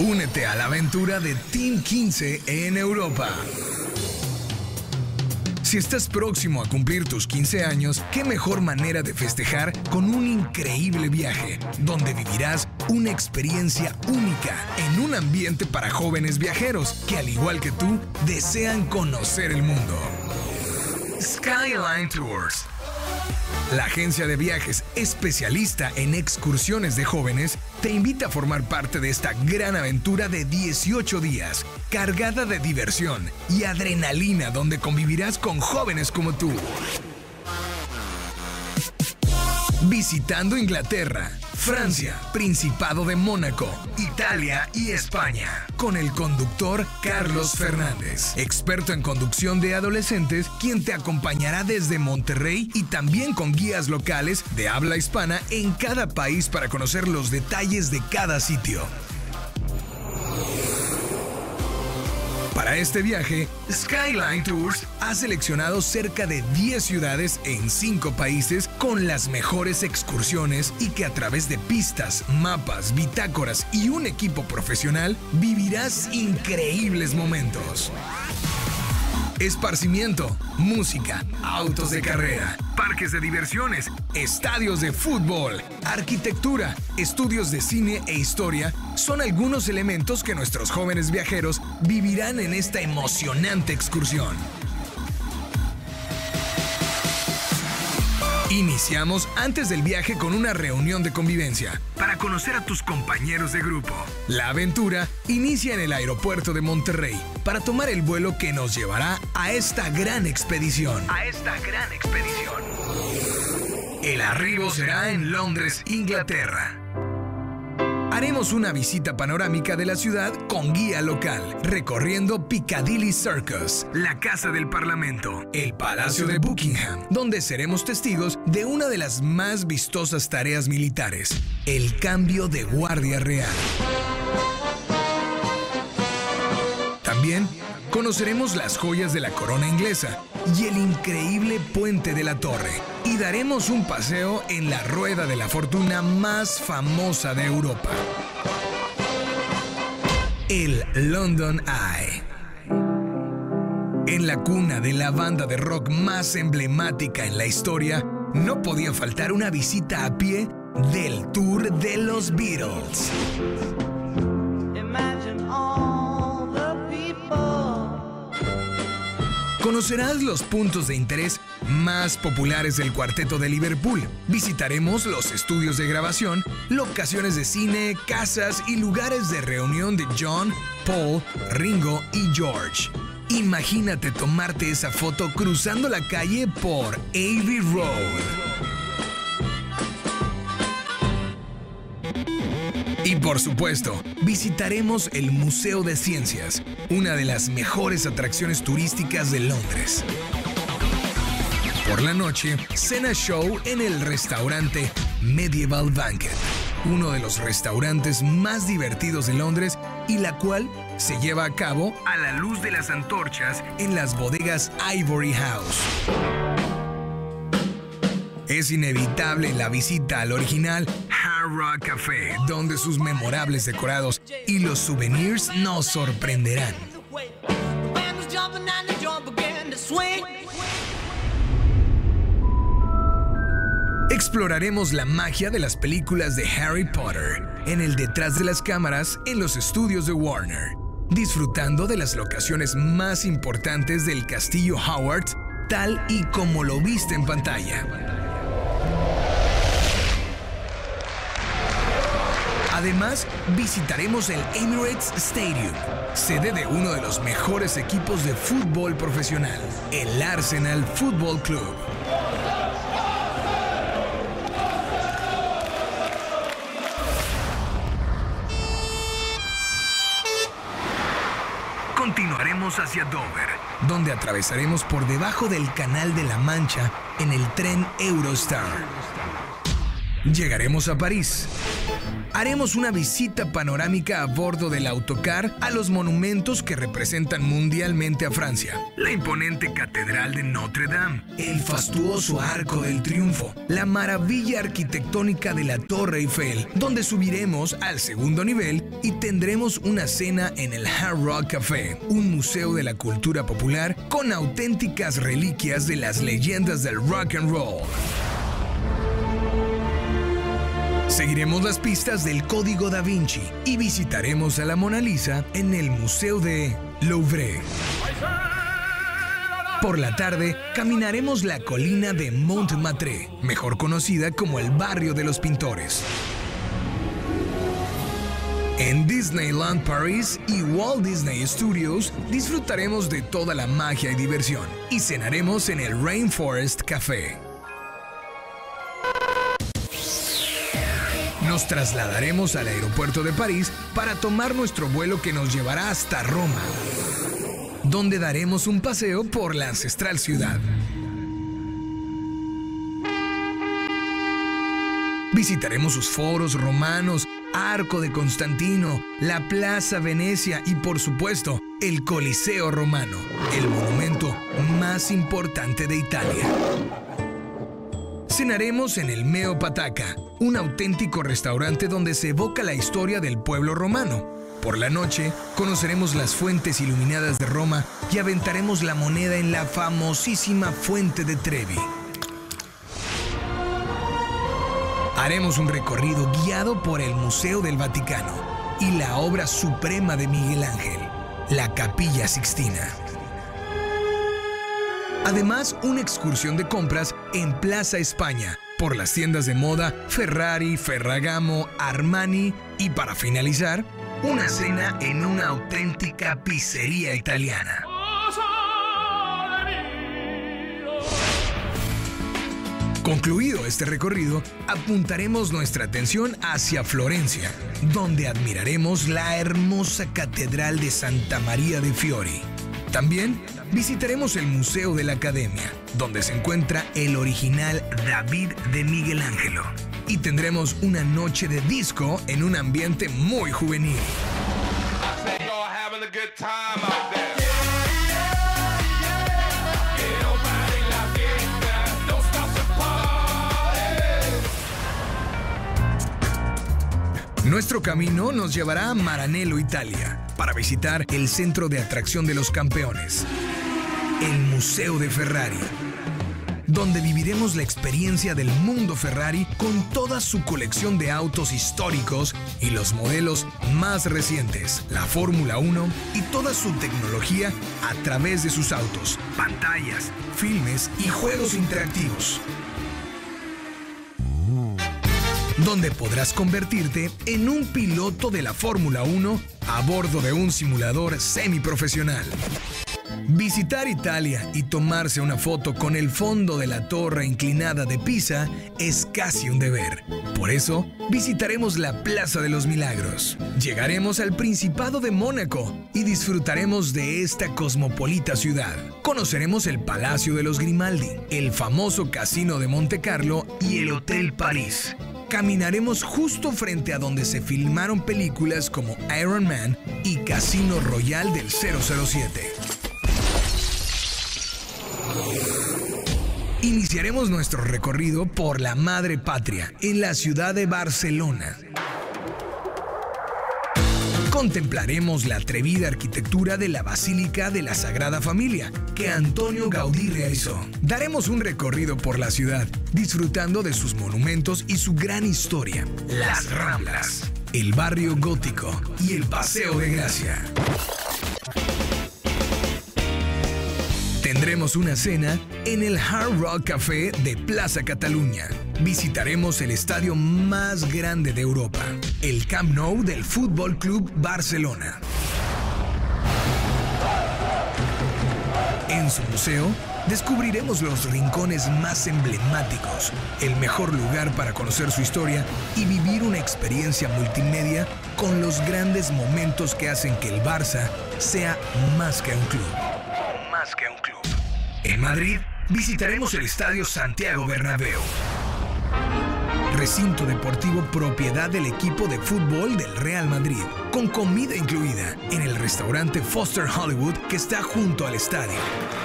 Únete a la aventura de Team 15 en Europa. Si estás próximo a cumplir tus 15 años, qué mejor manera de festejar con un increíble viaje, donde vivirás una experiencia única en un ambiente para jóvenes viajeros que, al igual que tú, desean conocer el mundo. Skyline Tours, la agencia de viajes especialista en excursiones de jóvenes, te invita a formar parte de esta gran aventura de 18 días, cargada de diversión y adrenalina, donde convivirás con jóvenes como tú. Visitando Inglaterra, Francia, Principado de Mónaco, Italia y España, con el conductor Carlos Fernández, experto en conducción de adolescentes, quien te acompañará desde Monterrey y también con guías locales de habla hispana en cada país para conocer los detalles de cada sitio. Para este viaje, Skyline Tours ha seleccionado cerca de 10 ciudades en 5 países con las mejores excursiones y que a través de pistas, mapas, bitácoras y un equipo profesional vivirás increíbles momentos. Esparcimiento, música, autos de carrera, parques de diversiones, estadios de fútbol, arquitectura, estudios de cine e historia son algunos elementos que nuestros jóvenes viajeros vivirán en esta emocionante excursión. Iniciamos antes del viaje con una reunión de convivencia para conocer a tus compañeros de grupo. La aventura inicia en el aeropuerto de Monterrey para tomar el vuelo que nos llevará a esta gran expedición. El arribo será en Londres, Inglaterra. Haremos una visita panorámica de la ciudad con guía local, recorriendo Piccadilly Circus, la Casa del Parlamento, el Palacio de Buckingham, donde seremos testigos de una de las más vistosas tareas militares, el cambio de guardia real. También conoceremos las joyas de la corona inglesa y el increíble puente de la Torre, y daremos un paseo en la rueda de la fortuna más famosa de Europa, el London Eye. En la cuna de la banda de rock más emblemática en la historia, no podía faltar una visita a pie del tour de los Beatles. Conocerás los puntos de interés más populares del Cuarteto de Liverpool. Visitaremos los estudios de grabación, locaciones de cine, casas y lugares de reunión de John, Paul, Ringo y George. Imagínate tomarte esa foto cruzando la calle por Abbey Road. Y por supuesto, visitaremos el Museo de Ciencias, una de las mejores atracciones turísticas de Londres. Por la noche, cena show en el restaurante Medieval Banquet, uno de los restaurantes más divertidos de Londres y la cual se lleva a cabo a la luz de las antorchas en las bodegas Ivory House. Es inevitable la visita al original Hard Rock Café, donde sus memorables decorados y los souvenirs nos sorprenderán. Exploraremos la magia de las películas de Harry Potter en el detrás de las cámaras en los estudios de Warner, disfrutando de las locaciones más importantes del Castillo Howard, tal y como lo viste en pantalla. Además, visitaremos el Emirates Stadium, sede de uno de los mejores equipos de fútbol profesional, el Arsenal Football Club. Continuaremos hacia Dover, donde atravesaremos por debajo del Canal de la Mancha en el tren Eurostar. Llegaremos a París, haremos una visita panorámica a bordo del autocar a los monumentos que representan mundialmente a Francia. La imponente Catedral de Notre Dame, el fastuoso Arco del Triunfo, la maravilla arquitectónica de la Torre Eiffel, donde subiremos al segundo nivel y tendremos una cena en el Hard Rock Café, un museo de la cultura popular con auténticas reliquias de las leyendas del rock and roll. Seguiremos las pistas del Código Da Vinci y visitaremos a la Mona Lisa en el Museo de Louvre. Por la tarde, caminaremos la colina de Montmartre, mejor conocida como el barrio de los pintores. En Disneyland Paris y Walt Disney Studios disfrutaremos de toda la magia y diversión y cenaremos en el Rainforest Café. Nos trasladaremos al aeropuerto de París para tomar nuestro vuelo que nos llevará hasta Roma, donde daremos un paseo por la ancestral ciudad. Visitaremos sus foros romanos, Arco de Constantino, la Plaza Venecia y, por supuesto, el Coliseo Romano, el monumento más importante de Italia. Cenaremos en el Meo Patacca, un auténtico restaurante donde se evoca la historia del pueblo romano. Por la noche, conoceremos las fuentes iluminadas de Roma y aventaremos la moneda en la famosísima Fuente de Trevi. Haremos un recorrido guiado por el Museo del Vaticano y la obra suprema de Miguel Ángel, la Capilla Sixtina. Además, una excursión de compras en Plaza España, por las tiendas de moda Ferrari, Ferragamo, Armani y, para finalizar, una cena en una auténtica pizzería italiana. Concluido este recorrido, apuntaremos nuestra atención hacia Florencia, donde admiraremos la hermosa Catedral de Santa María de Fiori. También visitaremos el Museo de la Academia, donde se encuentra el original David de Miguel Ángelo. Y tendremos una noche de disco en un ambiente muy juvenil. Nuestro camino nos llevará a Maranello, Italia, para visitar el centro de atracción de los campeones, el Museo de Ferrari, donde viviremos la experiencia del mundo Ferrari con toda su colección de autos históricos y los modelos más recientes, la Fórmula 1 y toda su tecnología a través de sus autos, pantallas, filmes y juegos interactivos, donde podrás convertirte en un piloto de la Fórmula 1 a bordo de un simulador semiprofesional. Visitar Italia y tomarse una foto con el fondo de la torre inclinada de Pisa es casi un deber. Por eso, visitaremos la Plaza de los Milagros. Llegaremos al Principado de Mónaco y disfrutaremos de esta cosmopolita ciudad. Conoceremos el Palacio de los Grimaldi, el famoso Casino de Montecarlo y el Hotel París. Caminaremos justo frente a donde se filmaron películas como Iron Man y Casino Royale del 007. Iniciaremos nuestro recorrido por la Madre Patria, en la ciudad de Barcelona. Contemplaremos la atrevida arquitectura de la Basílica de la Sagrada Familia, que Antonio Gaudí realizó. Daremos un recorrido por la ciudad, disfrutando de sus monumentos y su gran historia, las Ramblas, el barrio gótico y el Paseo de Gracia. Tendremos una cena en el Hard Rock Café de Plaza Cataluña. Visitaremos el estadio más grande de Europa, el Camp Nou del Fútbol Club Barcelona. En su museo, descubriremos los rincones más emblemáticos, el mejor lugar para conocer su historia y vivir una experiencia multimedia con los grandes momentos que hacen que el Barça sea más que un club. En Madrid, visitaremos el Estadio Santiago Bernabéu. recinto deportivo propiedad del equipo de fútbol del Real Madrid, con comida incluida en el restaurante Foster Hollywood que está junto al estadio.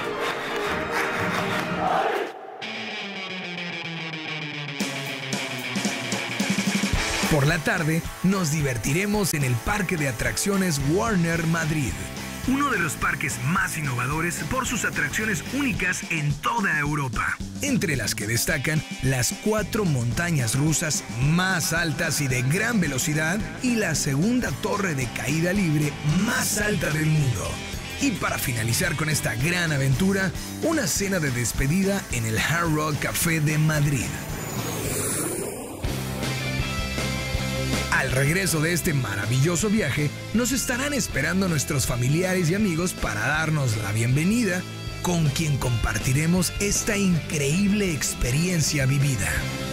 Por la tarde, nos divertiremos en el parque de atracciones Warner Madrid, uno de los parques más innovadores por sus atracciones únicas en toda Europa, entre las que destacan las 4 montañas rusas más altas y de gran velocidad y la segunda torre de caída libre más alta del mundo. Y para finalizar con esta gran aventura, una cena de despedida en el Hard Rock Café de Madrid. Al regreso de este maravilloso viaje, nos estarán esperando nuestros familiares y amigos para darnos la bienvenida, con quien compartiremos esta increíble experiencia vivida.